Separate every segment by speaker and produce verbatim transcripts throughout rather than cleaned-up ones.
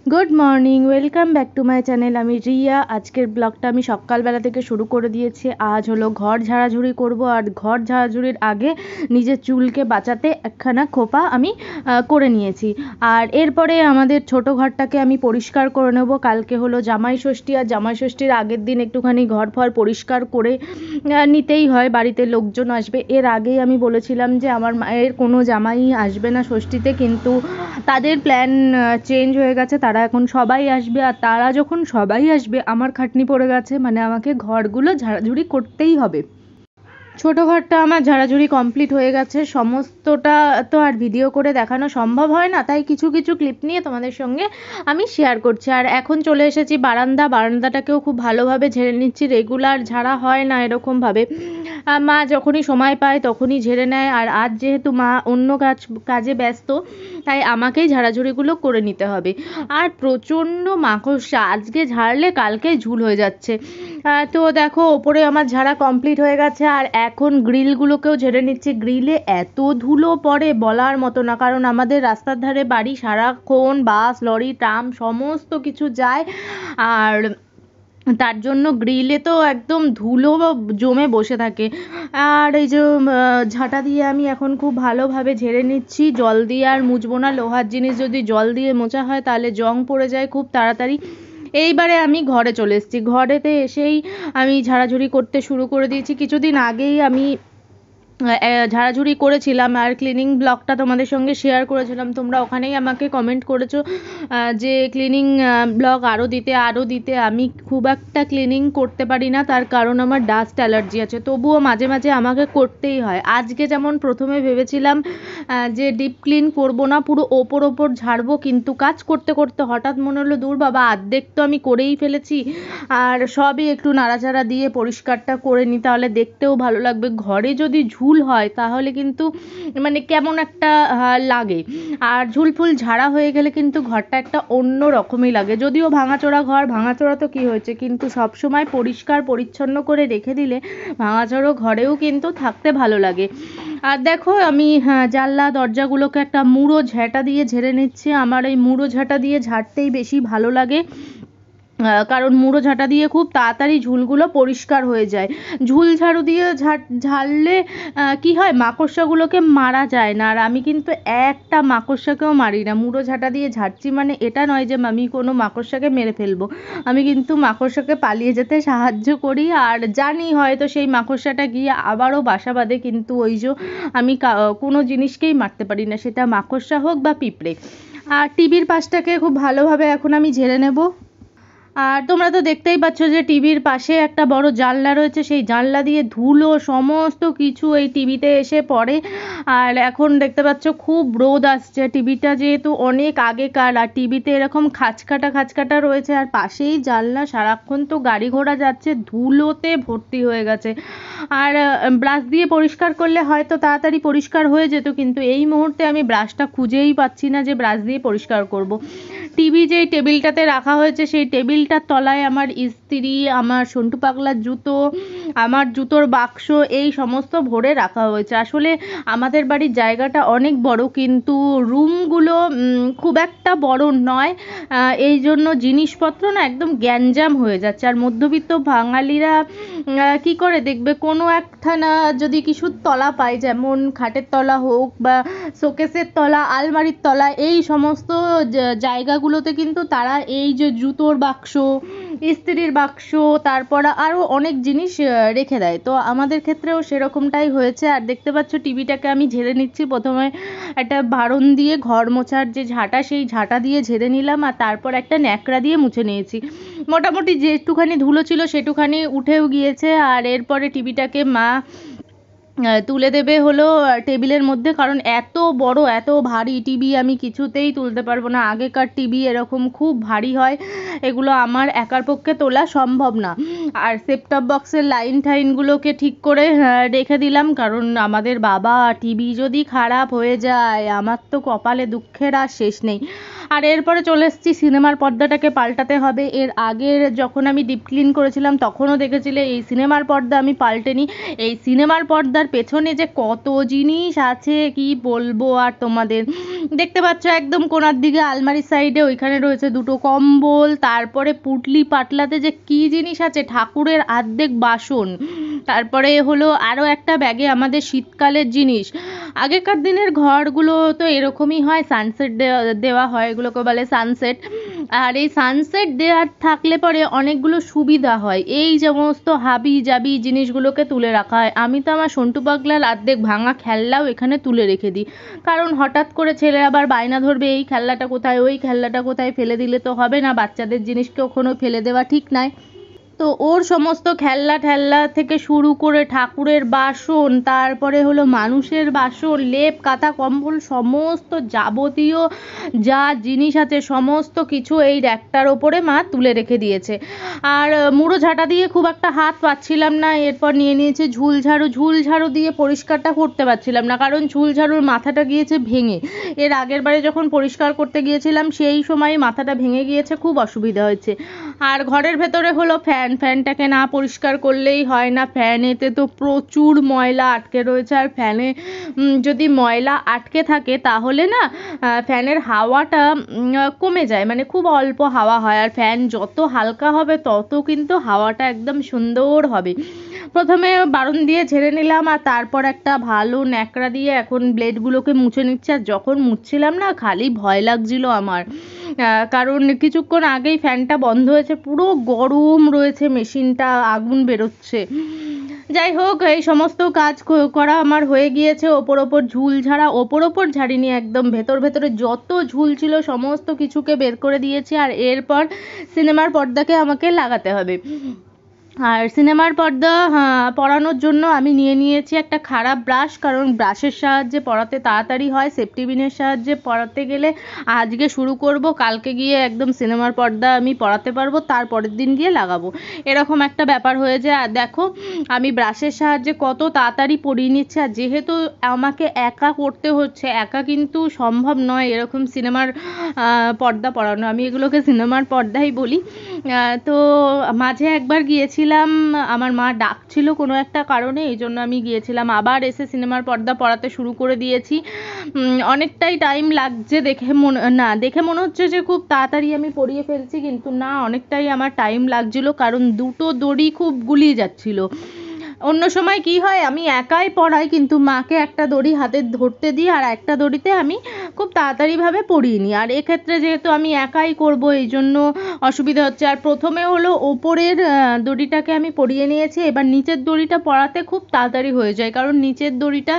Speaker 1: Good morning, welcome back to my channel. আমি রিয়া। আজকের ব্লগটা আমি সকালবেলা থেকে শুরু করে দিয়েছি। আজ হলো ঘর ঝাড়াঝুড়ি করব, আর ঘর ঝাড়াঝুড়ির আগে নিজের চুলকে বাঁচাতে একখানা খোপা আমি করে নিয়েছি। আর এরপরে আমাদের ছোট ঘরটাকে আমি পরিষ্কার করে নেব। কালকে হলো জামাই ষষ্ঠী, আর জামাই ষষ্ঠীর আগের দিন একটুখানি ঘর ফর পরিষ্কার করে নিতেই হয়, বাড়িতে লোকজন আসবে। এর আগেই আমি বলেছিলাম যে আমার মায়ের কোনো জামাই আসবে না ষষ্ঠীতে, কিন্তু তাদের প্ল্যান চেঞ্জ হয়ে গেছে, তারা এখন সবাই আসবে। আর তারা যখন সবাই আসবে আমার খাটনি পড়ে গেছে, মানে আমাকে ঘরগুলো ঝাড়াঝুড়ি করতেই হবে। ছোটো ঘরটা আমার ঝাড়াঝুড়ি কমপ্লিট হয়ে গেছে, সমস্তটা তো আর ভিডিও করে দেখানো সম্ভব হয় না, তাই কিছু কিছু ক্লিপ নিয়ে তোমাদের সঙ্গে আমি শেয়ার করছি। আর এখন চলে এসেছি বারান্দা, বারান্দাটাকেও খুব ভালোভাবে ঝেড়ে নিচ্ছি। রেগুলার ঝাড়া হয় না এরকমভাবে, মা যখনই সময় পায় তখনই ঝেড়ে নেয়। আর আজ যেহেতু মা অন্য কাজ কাজে ব্যস্ত, তাই আমাকেই ঝাড়াঝুড়িগুলো করে নিতে হবে। আর প্রচণ্ড মাকড়সা, আজকে ঝাড়লে কালকে ঝুল হয়ে যাচ্ছে। তো দেখো, ওপরে আমার ঝাড়া কমপ্লিট হয়ে গেছে, আর এখন গ্রিলগুলোকেও ঝেড়ে নিচ্ছি। গ্রিলে এত ধুলো পড়ে বলার মতো না, কারণ আমাদের রাস্তার ধারে বাড়ি, সারাক্ষণ বাস, লরি, ট্রাম সমস্ত কিছু যায়, আর তার জন্য গ্রিলে তো একদম ধুলো জমে বসে থাকে। আর এই যে ঝাঁটা দিয়ে আমি এখন খুব ভালোভাবে ঝেড়ে নিচ্ছি। জল দিয়ে আর মুছবো না, লোহার জিনিস যদি জল দিয়ে মোছা হয় তাহলে জং পড়ে যায় খুব তাড়াতাড়ি। এইবারে আমি ঘরে চলে এসেছি। ঘরেতে এসেই আমি ঝাড়াঝুড়ি করতে শুরু করে দিয়েছি। কিছুদিন আগেই আমি ঝাড়াঝুড়ি করেছিলাম, আর ক্লিনিং ব্লগটা তোমাদের সঙ্গে শেয়ার করেছিলাম। তোমরা ওখানেই আমাকে কমেন্ট করেছো যে ক্লিনিং ব্লগ আরও দিতে আরও দিতে আমি খুব একটা ক্লিনিং করতে পারি না, তার কারণ আমার ডাস্ট অ্যালার্জি আছে। তবুও মাঝে মাঝে আমাকে করতেই হয়। আজকে যেমন প্রথমে ভেবেছিলাম যে ডিপ ক্লিন করবো না, পুরো ওপর ওপর ঝাড়বো, কিন্তু কাজ করতে করতে হঠাৎ মনে হলো দূর বাবা, অর্ধেক তো আমি করেই ফেলেছি, আর সবই একটু নাড়াচাড়া দিয়ে পরিষ্কারটা করে নিই, তাহলে দেখতেও ভালো লাগবে। ঘরে যদি ঝুল হয় তাহলে কিন্তু মানে কেমন একটা লাগে, আর ঝুল ফুল ঝাড়া হয়ে গেলে কিন্তু ঘরটা একটা অন্য রকমই লাগে। যদিও ভাঙাচোরা ঘর, ভাঙাচোরা তো কী হয়েছে, কিন্তু সবসময় পরিষ্কার পরিচ্ছন্ন করে রেখে দিলে ভাঙাচোরা ঘরেও কিন্তু থাকতে ভালো লাগে। আর দেখো, আমি হ্যাঁ জানলা দরজাগুলোকে একটা মুড়ো ঝাঁটা দিয়ে ঝেড়ে নিচ্ছি। আমার এই মুড়ো ঝাঁটা দিয়ে ঝাড়তেই বেশি ভালো লাগে, কারণ মুড়ো ঝাঁটা দিয়ে খুব তাড়াতাড়ি ঝুলগুলো পরিষ্কার হয়ে যায়। ঝুল ঝাড়ু দিয়ে ঝাড় ঝাড়লে কী হয়, মাকড়সাগুলোকে মারা যায় না। আর আমি কিন্তু একটা মাকড়সাকেও মারি না। মুড়ো ঝাঁটা দিয়ে ঝাড়ছি মানে এটা নয় যে আমি কোনো মাকড়সাকে মেরে ফেলবো, আমি কিন্তু মাকড়সাকে পালিয়ে যেতে সাহায্য করি। আর জানি হয়তো সেই মাকড়সাটা গিয়ে আবারও বাসা বাঁধে, কিন্তু ওই যে আমি কোনো জিনিসকেই মারতে পারি না, সেটা মাকড়সা হোক বা পিঁপড়ে। আর টিভির পাশটাকে খুব ভালোভাবে এখন আমি ঝেড়ে নেব। আর তোমরা তো দেখতেই পাচ্ছ যে টিভির পাশে একটা বড় জানলা রয়েছে, সেই জানলা দিয়ে ধুলো সমস্ত কিছু এই টিভিতে এসে পড়ে। আর এখন দেখতে পাচ্ছ খুব রোদ আসছে, টিভিটা যেহেতু অনেক আগেকার, আর টিভিতে এরকম খাঁচকাটা খাঁচকাটা রয়েছে, আর পাশেই জানলা, সারাক্ষণ তো গাড়ি ঘোড়া যাচ্ছে, ধুলোতে ভর্তি হয়ে গেছে। আর ব্রাশ দিয়ে পরিষ্কার করলে হয়তো তাড়াতাড়ি পরিষ্কার হয়ে যেত, কিন্তু এই মুহূর্তে আমি ব্রাশটা খুঁজেই পাচ্ছি না যে ব্রাশ দিয়ে পরিষ্কার করব। টিভি যেই টেবিলটাতে রাখা হয়েছে, সেই টেবিলটার তলায় আমার ইস্ত্রি, আমার সন্টু পাগলার জুতো, আমার জুতোর বাক্স, এই সমস্ত ভরে রাখা হয়েছে। আসলে আমাদের বাড়ির জায়গাটা অনেক বড়, কিন্তু রুমগুলো খুব একটা বড় নয়, এই জন্য জিনিসপত্র না একদম গ্যাঞ্জাম হয়ে যাচ্ছে। আর মধ্যবিত্ত বাঙালিরা কী করে দেখবে, কোনো একখানা যদি কিছুর তলা পায়, যেমন খাটের তলা হোক বা শোকেসের তলা, আলমারির তলা, এই সমস্ত জায়গাগুলোতে কিন্তু তারা এই যে জুতোর বাক্স, ইস্ত্রির বাক্স, তারপর আরও অনেক জিনিস রেখে দেয়। তো আমাদের ক্ষেত্রেও সেরকমটাই হয়েছে। আর দেখতে পাচ্ছ টিভিটাকে আমি ঝেড়ে নিচ্ছি। প্রথমে একটা ভাড়ন দিয়ে ঘর মোছার যে ঝাঁটা, সেই ঝাঁটা দিয়ে ঝেড়ে নিলাম, আর তারপর একটা ন্যাকড়া দিয়ে মুছে নিয়েছি। মোটামুটি যেটুখানি ধুলো ছিল সেটুখানি উঠেও গিয়েছে। আর এরপরে টিভিটাকে মা তুলে দেবে হলো টেবিলের মধ্যে, কারণ এত বড় এত ভারী টিভি আমি কিছুতেই তুলতে পারবো না। আগেকার টিভি এরকম খুব ভারী হয়, এগুলো আমার একার পক্ষে তোলা সম্ভব না। আর সেটটপ বক্সের লাইন টাইনগুলোকে ঠিক করে রেখে দিলাম, কারণ আমাদের বাবা টিভি যদি খারাপ হয়ে যায় আমার তো কপালে দুঃখের আর শেষ নেই। আর এরপরে চলে এসেছি সিনেমার পর্দাটাকে পাল্টাতে হবে। এর আগের যখন আমি ডিপ ক্লিন করেছিলাম তখনও দেখেছিলে এই সিনেমার পর্দা আমি পাল্টেনি। এই সিনেমার পর্দার পেছনে যে কত জিনিস আছে কি বলবো আর তোমাদের। দেখতে পাচ্ছ একদম কোণার দিকে আলমারির সাইডে ওইখানে রয়েছে দুটো কম্বল, তারপরে পুটলি পাটলাতে যে কি জিনিস আছে, ঠাকুরের আর্ধেক বাসন, তারপরে হলো আরও একটা ব্যাগে আমাদের শীতকালের জিনিস। আগেকার দিনের ঘরগুলো তো এরকমই হয়, সানসেট দেওয়া হয়, এগুলোকে বলে সানসেট। আর এই সানসেট দেওয়ার থাকলে পরে অনেকগুলো সুবিধা হয়, এই সমস্ত হাবি জাবি জিনিসগুলোকে তুলে রাখা হয়। আমি তো আমার সন্টু পাগলার অর্ধেক ভাঙা খেলনাও এখানে তুলে রেখে দিই, কারণ হঠাৎ করে ছেলে আবার বায়না ধরবে এই খেলনাটা কোথায়, ওই খেলনাটা কোথায়, ফেলে দিলে তো হবে না, বাচ্চাদের জিনিস কখনো ফেলে দেওয়া ঠিক নয়। তো ওর সমস্ত খেলনা ঠেলনা থেকে শুরু করে ঠাকুরের বাসন, তারপরে হলো মানুষের বাসন, লেপ কাঁথা কম্বল, সমস্ত যাবতীয় যা জিনিস আছে সমস্ত কিছু এই র্যাকটার ওপরে মা তুলে রেখে দিয়েছে। আর মুড়ো ঝাঁটা দিয়ে খুব একটা হাত পাচ্ছিলাম না, এরপর নিয়ে নিয়েছে ঝুল ঝাড়ু। ঝুল ঝাড়ু দিয়ে পরিষ্কারটা করতে পারছিলাম না, কারণ ঝুল ঝাড়ুর মাথাটা গিয়েছে ভেঙে। এর আগের বারে যখন পরিষ্কার করতে গিয়েছিলাম সেই সময় মাথাটা ভেঙে গিয়েছে, খুব অসুবিধা হয়েছে। আর ঘরের ভেতরে হলো ফ্যান, ফ্যানটাকে না পরিষ্কার করলেই হয় না, ফ্যানেতে তো প্রচুর ময়লা আটকে রয়েছে। আর ফ্যানে যদি ময়লা আটকে থাকে তাহলে না ফ্যানের হাওয়াটা কমে যায়, মানে খুব অল্প হাওয়া হয়। আর ফ্যান যত হালকা হবে তত কিন্তু হাওয়াটা একদম সুন্দর হবে। প্রথমে বারণ দিয়ে ঝেড়ে নিলাম, আর তারপর একটা ভালো ন্যাকড়া দিয়ে এখন ব্লেডগুলোকে মুছে নিচ্ছে। আর যখন মুছছিলাম না খালি ভয় লাগছিল আমার, কারণ কিছুক্ষণ আগেই ফ্যানটা বন্ধ হয়েছে, পুরো গরম রয়েছে মেশিনটা, আগুন বেরোচ্ছে। যাই হোক, এই সমস্ত কাজ করা আমার হয়ে গিয়েছে। ওপর ওপর ঝুল ঝাড়া, ওপর ওপর ঝাড়িনি, একদম ভেতর ভেতরে যত ঝুল ছিল সমস্ত কিছুকে বের করে দিয়েছি। আর এরপর সিনেমার পর্দাকে আমাকে লাগাতে হবে। আর সিনেমার পর্দা পরানোর জন্য আমি নিয়ে নিয়েছি একটা খারাপ ব্রাশ, কারণ ব্রাশের সাহায্যে পরাতে তাড়াতাড়ি হয়, সেফটি পিনের সাহায্যে পরাতে গেলে আজকে শুরু করব, কালকে গিয়ে একদম সিনেমার পর্দা আমি পরাতে পারবো, তার পরের দিন গিয়ে লাগাবো, এরকম একটা ব্যাপার হয়ে যায়। আর দেখো আমি ব্রাশের সাহায্যে কত তাড়াতাড়ি পরিয়ে নিচ্ছি। আর যেহেতু আমাকে একা করতে হচ্ছে, একা কিন্তু সম্ভব নয় এরকম সিনেমার পর্দা পরানো, আমি এগুলোকে সিনেমার পর্দাই বলি। তো মাঝে একবার গিয়েছি, আমার মা ডাকছিল কোনো একটা কারণে, এই জন্য আমি গিয়েছিলাম, আবার এসে সিনেমার পর্দা পরাতে শুরু করে দিয়েছি। অনেকটাই টাইম লাগছে দেখে মনে না দেখে মনে হচ্ছে যে খুব তাড়াতাড়ি আমি পরিয়ে ফেলছি, কিন্তু না, অনেকটাই আমার টাইম লাগছিল, কারণ দুটো দড়ি খুব গুলিয়ে যাচ্ছিল। অন্য সময় কি হয় আমি একাই পরাই, কিন্তু মাকে একটা দড়ি হাতে ধরতে দিই আর একটা দড়িতে আমি খুব তাড়াতাড়িভাবে পরিয়ে নিই। আর এক্ষেত্রে যেহেতু আমি একাই করব এই জন্য অসুবিধা হচ্ছে। আর প্রথমে হলো ওপরের দড়িটাকে আমি পরিয়ে নিয়েছি, এবার নিচের দড়িটা পরাতে খুব তাড়াতাড়ি হয়ে যায়, কারণ নিচের দড়িটা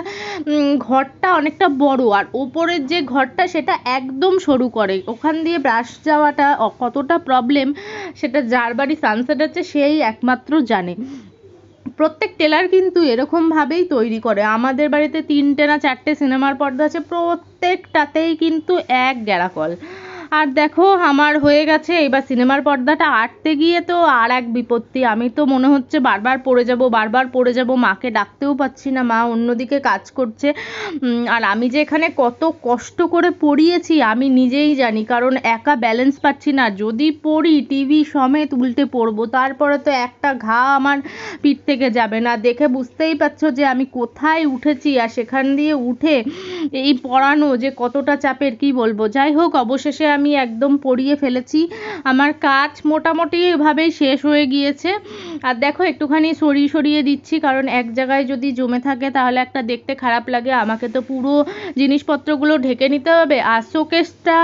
Speaker 1: ঘরটা অনেকটা বড়, আর ওপরের যে ঘরটা সেটা একদম সরু করে, ওখান দিয়ে ব্রাশ যাওয়াটা কতটা প্রবলেম সেটা যার বাড়ি সানসেট আছে সেই একমাত্র জানে। প্রত্যেক টেলার কিন্তু এরকমভাবেই তৈরি করে। আমাদের বাড়িতে তিনটে না চারটে সিনেমার পর্দা আছে, প্রত্যেকটাতেই কিন্তু এক গ্যারাকল। আর দেখো আমার হয়ে গেছে, এবার সিনেমার পর্দাটা আঁটতে গিয়ে তো আর এক বিপত্তি, আমি তো মনে হচ্ছে বারবার পড়ে যাব বারবার পড়ে যাব, মাকে ডাকতেও পাচ্ছি না, মা অন্যদিকে কাজ করছে। আর আমি যে এখানে কত কষ্ট করে পড়িয়েছি আমি নিজেই জানি, কারণ একা ব্যালেন্স পাচ্ছি না, যদি পড়ি টিভি সমেত উল্টে পড়বো, তারপরে তো একটা ঘা আমার পিঠ থেকে যাবে না। দেখে বুঝতেই পারছো যে আমি কোথায় উঠেছি, আর সেখান দিয়ে উঠে এই পড়ানো যে কতটা চাপের কি বলবো। যাই হোক, অবশেষে আমি একদম পড়িয়ে ফেলেছি, আমার কাজ মোটামুটি এভাবেই শেষ হয়ে গিয়েছে। আর দেখো একটুখানি সরিয়ে সরিয়ে দিচ্ছি, কারণ এক জায়গায় যদি জমে থাকে তাহলে একটা দেখতে খারাপ লাগে, আমাকে তো পুরো জিনিসপত্রগুলো ঢেকে নিতে হবে। আর শোকেসটা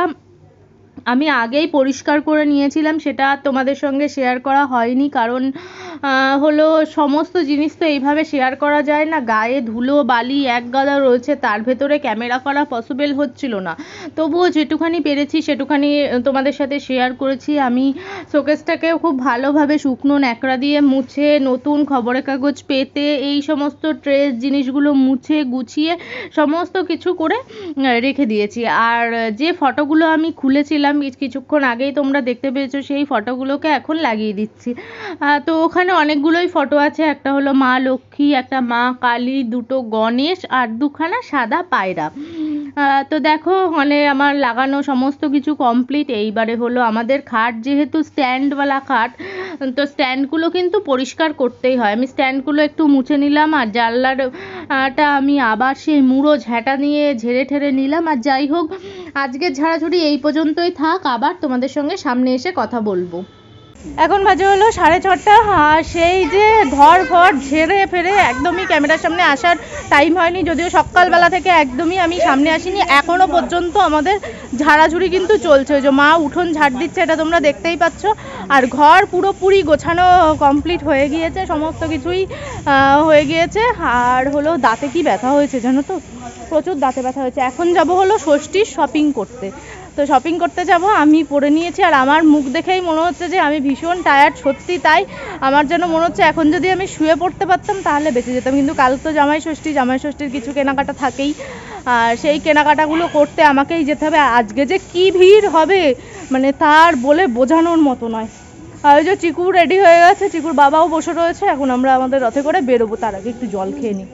Speaker 1: আমি আগেই পরিষ্কার করে নিয়েছিলাম, সেটা তোমাদের সঙ্গে শেয়ার করা হয়নি, কারণ হলো সমস্ত জিনিস তো এইভাবে শেয়ার করা যায় না, গায়ে ধুলো বালি এক গাদা রয়েছে, তার ভেতরে ক্যামেরা করা পসিবল হচ্ছিল না, তবুও যেটুখানি পেরেছি সেটুখানি তোমাদের সাথে শেয়ার করেছি। আমি শোকেসটাকেও খুব ভালোভাবে শুকনো ন্যাকড়া দিয়ে মুছে, নতুন খবরের কাগজ পেতে, এই সমস্ত ট্রেস জিনিসগুলো মুছে গুছিয়ে সমস্ত কিছু করে রেখে দিয়েছি। আর যে ফটোগুলো আমি খুলেছিলাম ছিলাম কিছুক্ষণ আগেই, তোমরা দেখতে পেয়েছো, সেই ফটোগুলোকে এখন লাগিয়ে দিচ্ছি। তো ওখানে অনেকগুলোই ফটো আছে, একটা হলো মা লক্ষ্মী, একটা মা কালী, দুটো গণেশ আর দুখানা সাদা পায়রা। তো দেখো মানে আমার লাগানো সমস্ত কিছু কমপ্লিট। এইবারে হলো আমাদের খাট, যেহেতু স্ট্যান্ডওয়ালা খাট, তো স্ট্যান্ডগুলো কিন্তু পরিষ্কার করতেই হয়। আমি স্ট্যান্ডগুলো একটু মুছে নিলাম, আর জানলাটা আমি আবার সেই মুড়ো ঝাঁটা নিয়ে ঝেড়ে ঠেড়ে নিলাম। আর যাই হোক, আজকের ঝাড়াঝুড়ি এই পর্যন্তই থাক, আবার তোমাদের সঙ্গে সামনে এসে কথা বলবো। এখন বাজে হলো সাড়ে ছটা। আর সেই যে ঘর ঘর ঝেড়ে ফেরে একদমই ক্যামেরার সামনে আসার টাইম হয়নি, যদিও সকালবেলা থেকে একদমই আমি সামনে আসিনি। এখনও পর্যন্ত আমাদের ঝাড়াঝুড়ি কিন্তু চলছে। ওই যে মা উঠোন ঝাড় দিচ্ছে, এটা তোমরা দেখতেই পাচ্ছ। আর ঘর পুরোপুরি গোছানো কমপ্লিট হয়ে গিয়েছে, সমস্ত কিছুই হয়ে গিয়েছে। আর হলো দাঁতে কি ব্যথা হয়েছে জানো তো, প্রচুর দাঁতে ব্যথা হয়েছে। এখন যাব হলো ষষ্ঠীর শপিং করতে। তো শপিং করতে যাব, আমি পরে নিয়েছি, আর আমার মুখ দেখেই মনে হচ্ছে যে আমি ভীষণ টায়ার্ড, সত্যি তাই। আমার যেন মনে হচ্ছে এখন যদি আমি শুয়ে পড়তে পারতাম তাহলে বেঁচে যেতাম, কিন্তু কাল তো জামাই ষষ্ঠী, জামাই ষষ্ঠীর কিছু কেনাকাটা থাকেই, আর সেই কেনাকাটাগুলো করতে আমাকেই যেতে হবে। আজকে যে কি ভিড় হবে মানে তার বলে বোঝানোর মতো নয়। আর ওই যে চিকু রেডি হয়ে গেছে, চিকুর বাবাও বসে রয়েছে। এখন আমরা আমাদের রথে করে বেরোবো, তার আগে একটু জল খেয়ে নিই।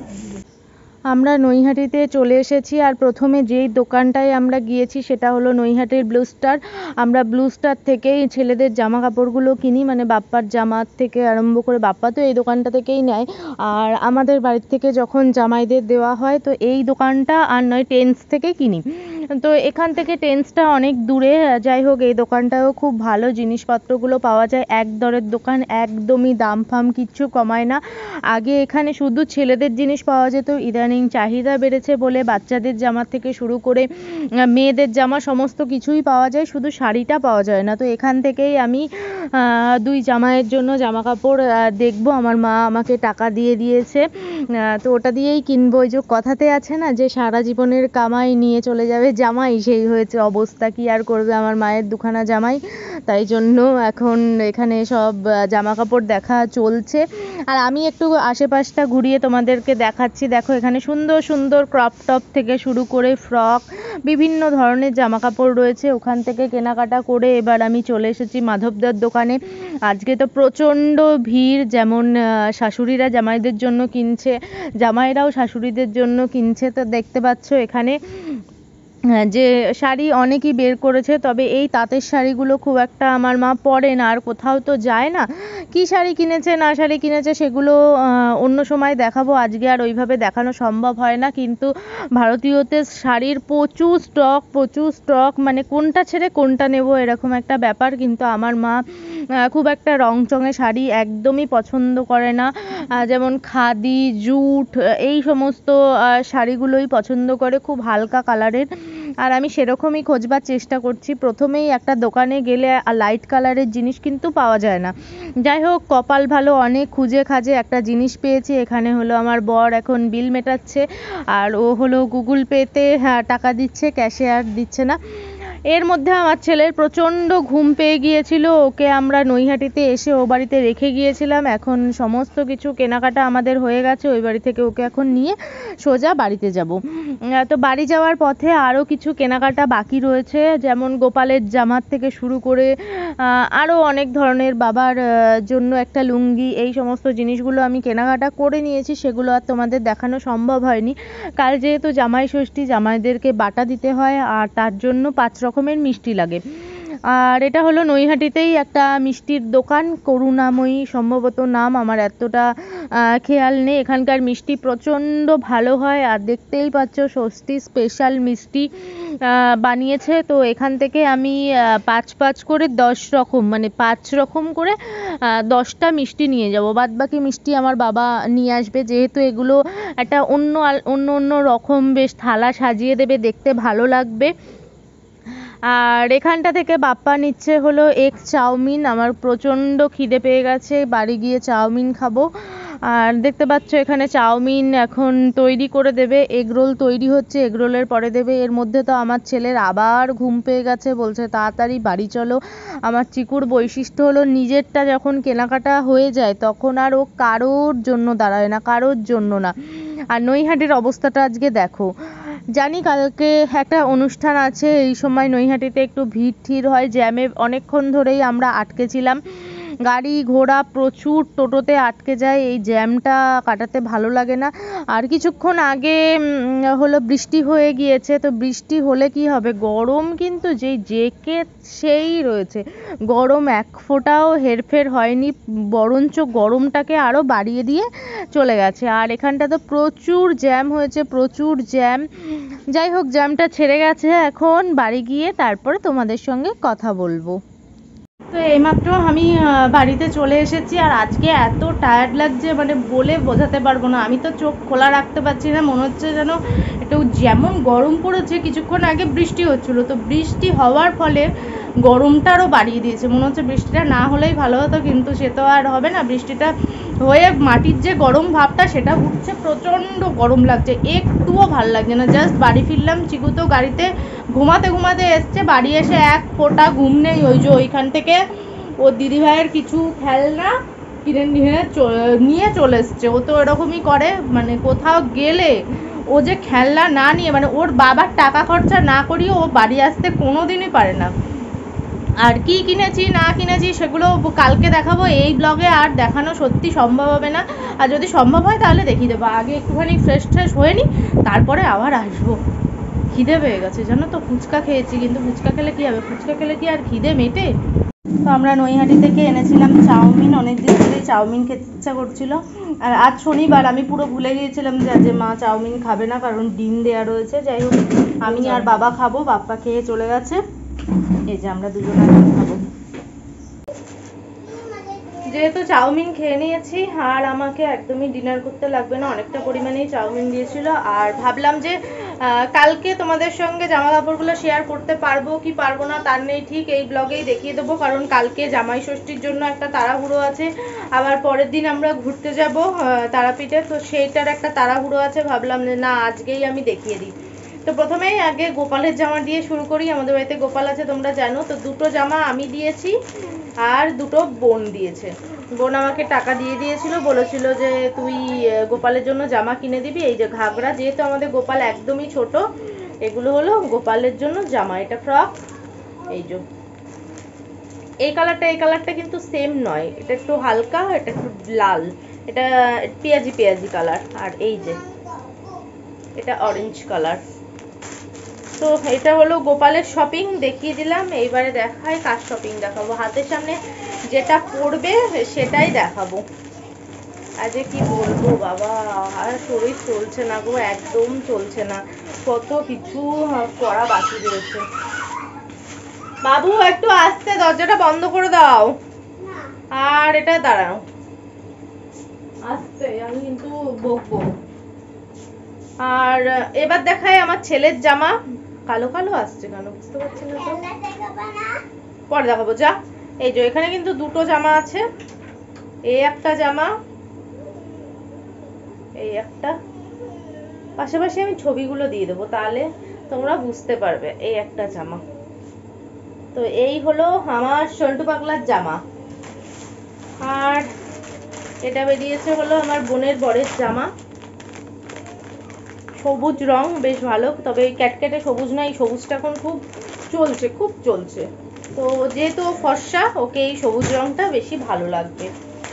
Speaker 1: আমরা নৈহাটিতে চলে এসেছি, আর প্রথমে যেই দোকানটায় আমরা গিয়েছি সেটা হলো নৈহাটির ব্লু স্টার। আমরা ব্লু স্টার থেকেই ছেলেদের জামা কাপড়গুলো কিনি, মানে বাপ্পার জামার থেকে আরম্ভ করে, বাপ্পা তো এই দোকানটা থেকেই নেয়, আর আমাদের বাড়ির থেকে যখন জামাইদের দেওয়া হয় তো এই দোকানটা আর নয় টেন্স থেকে কিনি। তো এখান থেকে টেন্সটা অনেক দূরে, যাই হোক এই দোকানটাও খুব ভালো, জিনিসপত্রগুলো পাওয়া যায় এক দরের দোকান, একদমই দাম ফাম কিচ্ছু কমায় না। আগে এখানে শুধু ছেলেদের জিনিস পাওয়া যেত, ইদানিং চাহিদা বেড়েছে বলে বাচ্চাদের জামা থেকে শুরু করে মেয়েদের জামা সমস্ত কিছুই পাওয়া যায়, শুধু শাড়িটা পাওয়া যায় না। তো এখান থেকেই আমি দুই জামাইয়ের জন্য জামা কাপড় দেখবো, আমার মা আমাকে টাকা দিয়ে দিয়েছে, তো ওটা দিয়েই কিনবো। ওই যে কথাতে আছে না যে সারা জীবনের কামাই নিয়ে চলে যাবে জামাই, সেই হয়েছে অবস্থা। কি আর করবে আমার মায়ের দুখানা জামাই, তাই জন্য এখন এখানে সব জামা কাপড় দেখা চলছে। আর আমি একটু আশেপাশটা ঘুরিয়ে তোমাদেরকে দেখাচ্ছি। দেখো এখানে সুন্দর সুন্দর ক্রপ টপ থেকে শুরু করে ফ্রক, বিভিন্ন ধরনের জামা কাপড় রয়েছে। ওখান থেকে কেনাকাটা করে এবার আমি চলে এসেছি মাধবদার দোকানে। আজকে তো প্রচণ্ড ভিড়, যেমন শাশুড়িরা জামাইদের জন্য কিনছে, জামাইরাও শাশুড়িদের জন্য কিনছে। তো দেখতে পাচ্ছ এখানে যে শাড়ি অনেকই বের করেছে, তবে এই তাঁতের শাড়িগুলো খুব একটা আমার মা পরে না, আর কোথাও তো যায় না। কি শাড়ি কিনেছে না শাড়ি কিনেছে সেগুলো অন্য সময় দেখাবো, আজকে আর ওইভাবে দেখানো সম্ভব হয় না। কিন্তু ভারতীয়তে শাড়ির প্রচুর স্টক, প্রচুর স্টক, মানে কোনটা ছেড়ে কোনটা নেব এরকম একটা ব্যাপার। কিন্তু আমার মা খুব একটা রংচঙে শাড়ি একদমই পছন্দ করে না, যেমন খাদি, জুট এই সমস্ত শাড়িগুলোই পছন্দ করে, খুব হালকা কালারের। আর আমি সেরকমই খোঁজবার চেষ্টা করছি। প্রথমেই একটা দোকানে গেলে লাইট কালারের জিনিস কিন্তু পাওয়া যায় না। যাই হোক কপাল ভালো, অনেক খুঁজে খাজে একটা জিনিস পেয়েছি। এখানে হলো আমার বর এখন বিল মেটাচ্ছে, আর ও হলো গুগল পেতে টাকা দিচ্ছে, ক্যাশে আর দিচ্ছে না। এর মধ্যে আমার ছেলের প্রচণ্ড ঘুম পেয়ে গিয়েছিল, ওকে আমরা নৈহাটিতে এসে ও বাড়িতে রেখে গিয়েছিলাম। এখন সমস্ত কিছু কেনাকাটা আমাদের হয়ে গেছে, ওই বাড়ি থেকে ওকে এখন নিয়ে সোজা বাড়িতে যাব। তো বাড়ি যাওয়ার পথে আরও কিছু কেনাকাটা বাকি রয়েছে, যেমন গোপালের জামার থেকে শুরু করে আরও অনেক ধরনের, বাবার জন্য একটা লুঙ্গি, এই সমস্ত জিনিসগুলো আমি কেনাকাটা করে নিয়েছি, সেগুলো আর তোমাদের দেখানো সম্ভব হয়নি। কাল যেহেতু জামাই ষষ্ঠী, জামাইদেরকে বাটা দিতে হয়, আর তার জন্য পাঁচ রকমের মিষ্টি লাগে। আর এটা হলো নৈহাটিতেই একটা মিষ্টির দোকান, করুণাময়ী সম্ভবত নাম, আমার এতটা খেয়াল নেই। এখানকার মিষ্টি প্রচণ্ড ভালো হয়, আর দেখতেই পাচ্ছ ষষ্ঠী স্পেশাল মিষ্টি বানিয়েছে। তো এখান থেকে আমি পাঁচ পাঁচ করে দশ রকম, মানে পাঁচ রকম করে দশটা মিষ্টি নিয়ে যাব, বাদ বাকি মিষ্টি আমার বাবা নিয়ে আসবে, যেহেতু এগুলো একটা অন্য অন্য অন্য রকম বেশ থালা সাজিয়ে দেবে, দেখতে ভালো লাগবে। আর এখানটা থেকে বাপ্পা নিচ্ছে হলো এগ চাউমিন, আমার প্রচণ্ড খিদে পেয়ে গেছে, বাড়ি গিয়ে চাউমিন খাবো। আর দেখতে পাচ্ছ এখানে চাউমিন এখন তৈরি করে দেবে, এগরোল তৈরি হচ্ছে, এগরোলের পরে দেবে। এর মধ্যে তো আমার ছেলের আবার ঘুম পেয়ে গেছে, বলছে তাড়াতাড়ি বাড়ি চলো। আমার চিকুর বৈশিষ্ট্য হলো নিজেরটা যখন কেনাকাটা হয়ে যায় তখন আর ও কারোর জন্য দাঁড়ায় না, কারোর জন্য না। আর নৈহাটির অবস্থাটা আজকে দেখো, জানি কালকে একটা অনুষ্ঠান আছে, এই সময় নৈহাটিতে একটু ভিড় ঠিড় হয়, জ্যামে অনেকক্ষণ ধরেই আমরা আটকে ছিলাম, গাড়ি ঘোড়া প্রচুর টোটোতে আটকে যায়, এই জ্যামটা কাটাতে ভালো লাগে না। আর কিছুক্ষণ আগে হলো বৃষ্টি হয়ে গিয়েছে, তো বৃষ্টি হলে কি হবে, গরম কিন্তু যেই জেকে সেই রয়েছে, গরম এক ফোঁটাও হেরফের হয়নি, বরঞ্চ গরমটাকে আরও বাড়িয়ে দিয়ে চলে গেছে। আর এখানটা তো প্রচুর জ্যাম হয়েছে, প্রচুর জ্যাম। যাই হোক, জ্যামটা ছেড়ে গেছে, এখন বাড়ি গিয়ে তারপরে তোমাদের সঙ্গে কথা বলবো। তো এইমাত্র আমি বাড়িতে চলে এসেছি, আর আজকে এত টায়ার্ড লাগছে মানে বলে বোঝাতে পারবো না। আমি তো চোখ খোলা রাখতে পারছি না, মনে হচ্ছে যেন একটু যেমন গরম পড়েছে, কিছুক্ষণ আগে বৃষ্টি হচ্ছিলো, তো বৃষ্টি হওয়ার ফলে গরমটা আরও বাড়িয়ে দিয়েছে। মনে হচ্ছে বৃষ্টিটা না হলেই ভালো হতো, কিন্তু সে তো আর হবে না। বৃষ্টিটা হয়ে মাটির যে গরম ভাবটা সেটা উঠছে, প্রচণ্ড গরম লাগছে, একটুও ভাল লাগছে না। জাস্ট বাড়ি ফিরলাম, চিকু তো গাড়িতে ঘুমাতে ঘুমাতে এসছে, বাড়ি এসে এক ফোঁটা ঘুম নেই। ওই যে ওইখান থেকে ওর দিদিভাইয়ের কিছু খেলনা কিনে নিয়ে নিয়ে চলে এসছে। ও তো এরকমই করে, মানে কোথাও গেলে ও যে খেলনা না নিয়ে, মানে ওর বাবার টাকা খরচা না করিয়ে ও বাড়ি আসতে কোনো দিনই পারে না। আর কি কিনেছি না কিনেছি সেগুলো কালকে দেখাবো, এই ব্লগে আর দেখানো সত্যি সম্ভব হবে না, আর যদি সম্ভব হয় তাহলে দেখিয়ে দেবো। আগে একটুখানি ফ্রেশ ট্রেশ হয়ে নিই, তারপরে আবার আসবো। খিদে পেয়ে গেছে জানো তো, ফুচকা খেয়েছি, কিন্তু ফুচকা খেলে কি হবে, ফুচকা খেলে কি আর খিদে মেটে? তো আমরা নৈহাটি থেকে এনেছিলাম চাউমিন, অনেক দিন ধরেই চাউমিন খেতে ইচ্ছা করছিল। আর আজ শনিবার, আমি পুরো ভুলে গিয়েছিলাম যে আজ মা চাউমিন খাবে না, কারণ ডিম দেওয়া রয়েছে। যাই হোক, আমি আর বাবা খাবো, বাপ্পা খেয়ে চলে গেছে, এই যে আমরা দুজন আগে খাবো। যেহেতু চাউমিন খেয়ে নিয়েছি আর আমাকে একদমই ডিনার করতে লাগবে না, অনেকটা পরিমাণেই চাউমিন দিয়েছিল। আর ভাবলাম যে কালকে তোমাদের সঙ্গে জামা কাপড়গুলো শেয়ার করতে পারবো কি পারবো না তার নেই ঠিক, এই ব্লগেই দেখিয়ে দেবো, কারণ কালকে জামাই ষষ্ঠীর জন্য একটা তাড়াহুড়ো আছে, আবার পরের দিন আমরা ঘুরতে যাব তারাপীঠে, তো সেইটার একটা তাড়াহুড়ো আছে। ভাবলাম যে না, আজকেই আমি দেখিয়ে দিই। তো প্রথমেই আগে গোপালের জামা দিয়ে শুরু করি। আমাদের বাড়িতে গোপাল আছে তোমরা জানো, তো দুটো জামা আমি দিয়েছি আর দুটো বোন দিয়েছে। বোন আমাকে টাকা দিয়ে দিয়েছিল, বলেছিল যে তুই গোপালের জন্য জামা কিনে দিবি। এই যে ঘাগরা, যেহেতু আমাদের গোপাল একদমই ছোট, এগুলো হলো গোপালের জন্য জামা। এটা ফ্রক, এই যে এই কালারটা, এই কালারটা কিন্তু সেম নয়, এটা একটু হালকা, এটা একটু লাল, এটা পেঁয়াজি পেঁয়াজি কালার, আর এই যে এটা অরেঞ্জ কালার। তো এটা হলো গোপালের শপিং দেখিয়ে দিলাম। এইবারে দেখাই কার শপিং দেখাবো, হাতের সামনে যেটা পড়বে সেটাই দেখাবো। আজকে কি বলবো বাবা, আর শরীর চলছে না গো, একদম চলছে না, কত কিছু করা বাকি রয়েছে। বাবু একটু আস্তে, দরজাটা বন্ধ করে দাও, আর এটা দাঁড়াও আস্তে, আমি কিন্তু বকবো। আর এবার দেখাই আমার ছেলের জামা, কালো কালো আসছে কেন বুঝতে পারছি না তো, পরে দেখাবো যা। এই যে এখানে কিন্তু দুটো জামা আছে, এই একটা জামা, এই একটা, পাশাপাশি আমি ছবিগুলো দিয়ে দেবো তাহলে তোমরা বুঝতে পারবে। এই একটা জামা, তো এই হলো আমার সন্টু পাগলার জামা। আর এটা বেরিয়েছে হলো আমার বোনের বরের জামা, সবুজ রং, বেশ ভালো, তবে এই ক্যাটক্যাটে সবুজ না, এই সবুজটা এখন খুব চলছে, খুব চলছে, তো যেহেতু ফর্সা, ওকে এই সবুজ রংটা বেশি ভালো লাগবে।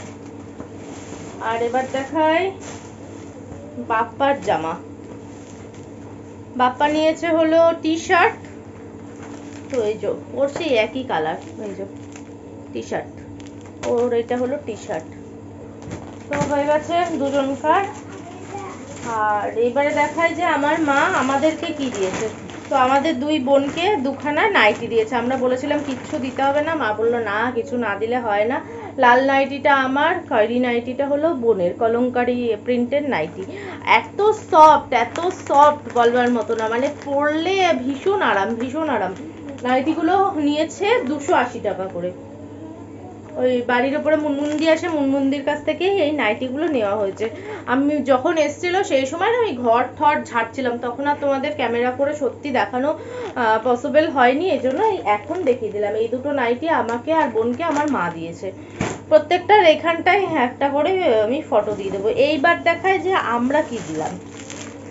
Speaker 1: আর এবার দেখাই বাপ্পার জামা। বাপ্পা নিয়েছে হলো টি শার্ট, তো এই যে ওর সেই একই কালার, এই যে টি শার্ট, ওর এটা হলো টি শার্ট। তো হয়ে গেছে দুজনকার। আর এবারে দেখাই যে আমার মা আমাদেরকে কি দিয়েছে। তো আমাদের দুই বোনকে দুখানা নাইটি দিয়েছে। আমরা বলেছিলাম কিচ্ছু দিতে হবে না, মা বললো না কিছু না দিলে হয় না। লাল নাইটিটা আমার, খয়েরি নাইটিটা হলো বোনের, কলমকারি প্রিন্টের নাইটি। এত সফট, এত সফট বলবার মতো না, মানে পরলে ভীষণ আরাম, ভীষণ আরাম। নাইটিগুলো নিয়েছে দুশো আশি টাকা করে। ওই বাড়ির ওপরে মুনমুন্দি আসে, মুনমুন্দির কাছ থেকে এই নাইটিগুলো নেওয়া হয়েছে। আমি যখন এসেছিল সেই সময় না আমি ঘর ঠর ঝাড়ছিলাম, তখন আর তোমাদের ক্যামেরা করে সত্যি দেখানো পসিবল হয়নি, এই জন্য এখন দেখিয়ে দিলাম। এই দুটো নাইটি আমাকে আর বোনকে আমার মা দিয়েছে। প্রত্যেকটার এখানটায় একটা করে আমি ফটো দিয়ে দেবো। এইবার দেখায় যে আমরা কি দিলাম।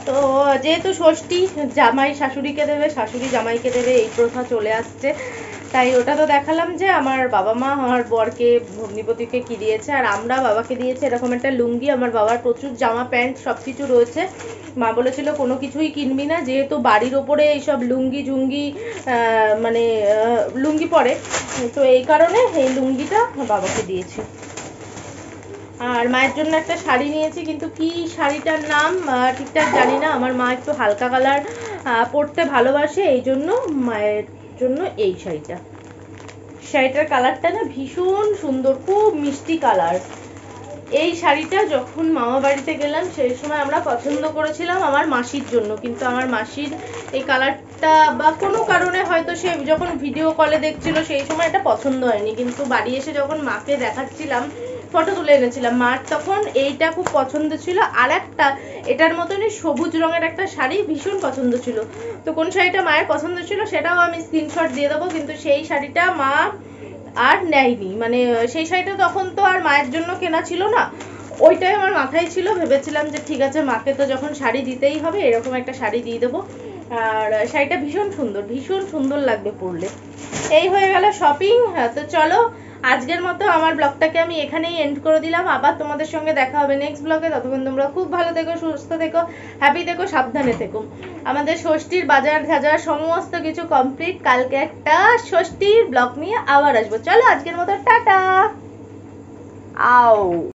Speaker 1: তো যেহেতু ষষ্ঠী, জামাই শাশুড়িকে দেবে, শাশুড়ি জামাইকে দেবে, এই প্রথা চলে আসছে, তাই ওটা তো দেখালাম যে আমার বাবা মা আমার বরকে ভগ্নিপতিকে কি দিয়েছে, আর আমরা বাবাকে দিয়েছে এরকম একটা লুঙ্গি। আমার বাবার প্রচুর জামা প্যান্ট সব কিছু রয়েছে, মা বলেছিল কোনো কিছুই কিনবি না, যেহেতু বাড়ির ওপরে এইসব লুঙ্গি ঝুঙ্গি মানে লুঙ্গি পরে, তো এই কারণে এই লুঙ্গিটা বাবাকে দিয়েছি। আর মায়ের জন্য একটা শাড়ি নিয়েছি, কিন্তু কি শাড়িটার নাম ঠিকঠাক জানি না। আমার মা একটু হালকা কালার পরতে ভালোবাসে, এই জন্য মায়ের জন্য এই শাড়িটা। শাড়িটার কালারটা না ভীষণ সুন্দর, খুব মিষ্টি কালার। এই শাড়িটা যখন মামা বাড়িতে গেলাম সেই সময় আমরা পছন্দ করেছিলাম আমার মাসির জন্য, কিন্তু আমার মাসির এই কালারটা বা কোনো কারণে হয়তো সে যখন ভিডিও কলে দেখছিল সেই সময় এটা পছন্দ হয়নি, কিন্তু বাড়ি এসে যখন মাকে দেখাচ্ছিলাম, ফটো তুলে এনেছিলাম, মার তখন এইটা খুব পছন্দ ছিল। আর একটা এটার মতনই সবুজ রঙের একটা শাড়ি ভীষণ পছন্দ ছিল, তো কোন শাড়িটা মায়ের পছন্দ ছিল সেটাও আমি স্ক্রিনশট দিয়ে দেবো, কিন্তু সেই শাড়িটা মা আর নেয়নি। মানে সেই শাড়িটা তখন তো আর মায়ের জন্য কেনা ছিল না, ওইটাই আমার মাথায় ছিল, ভেবেছিলাম যে ঠিক আছে মাকে তো যখন শাড়ি দিতেই হবে এরকম একটা শাড়ি দিয়ে দেবো। আর শাড়িটা ভীষণ সুন্দর, ভীষণ সুন্দর লাগবে পরলে। এই হয়ে গেল শপিং। তো চলো আজকের মতো আমার ব্লগটাকে আমি এখানেই এন্ড করে দিলাম, আবার তোমাদের সঙ্গে দেখা হবে নেক্সট ব্লগে। ততক্ষণ তোমরা খুব ভালো থেকো, সুস্থ থেকো, হ্যাপি থেকো, সাবধানে থেকো। আমাদের ষষ্ঠীর বাজার ঠাজার সমস্ত কিছু কমপ্লিট, কালকে একটা ষষ্ঠীর ব্লগ নিয়ে আবার আসবো। চলো আজকের মতো টাটা। আও।